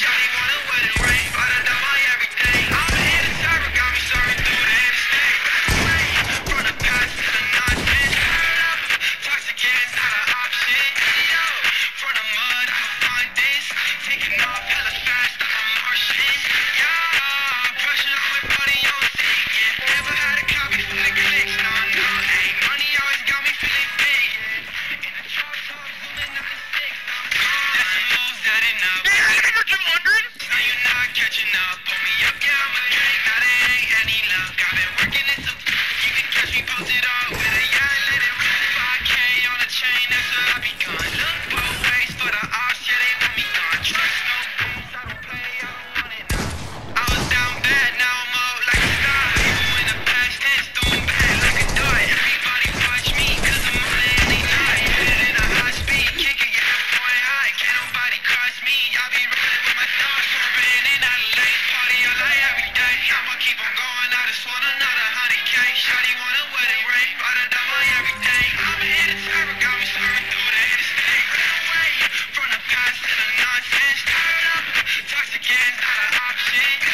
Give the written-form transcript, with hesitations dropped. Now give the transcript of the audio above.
Shawty wanna wedding ring, but I done my everything. I'm here to serve, got me serving through the interstate. Away from the past to the nonsense. Turn up, toxicants not an option. Yo, from the mud I find this. Taking off hella fast, I'm a Martian. Yeah, pressure on my body, you don't see it. Never had a copy for the clicks, no, no, hey. Money always got me feeling big. In the drop top, zooming 96, I'm gone. There's some moves that enough. Hey, I got 200. Now you're not catching up. Pull me up, yeah, I'm a gang. Now there ain't any luck. I've been working it so you can catch me posted up with a yacht, let it rip. 5K on the chain, that's where I be gone. Look both ways for the ops, yeah, they want me gone. Trust no games, I don't play, I don't want it now. I was down bad, now I'm up like a star. People in the past tense, doing bad like a dart. Everybody watch me, cause I'm on it any night. Headed in a high speed, kicking, get the point high. Can't nobody cross me, I be rolling with my dogs. Swerving in out of late, party all night every day. I'ma keep on going, I just want another 100K. Shawty want a wedding ring, but I done my everything. I'm here to serve, got me serving through the interstate. Away from the past to the nonsense. Turn up, toxicants not an option.